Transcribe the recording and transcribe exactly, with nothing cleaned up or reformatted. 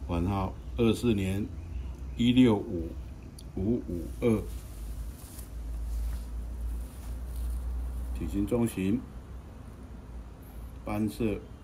番号二四年一六五五五二，体型中型，斑色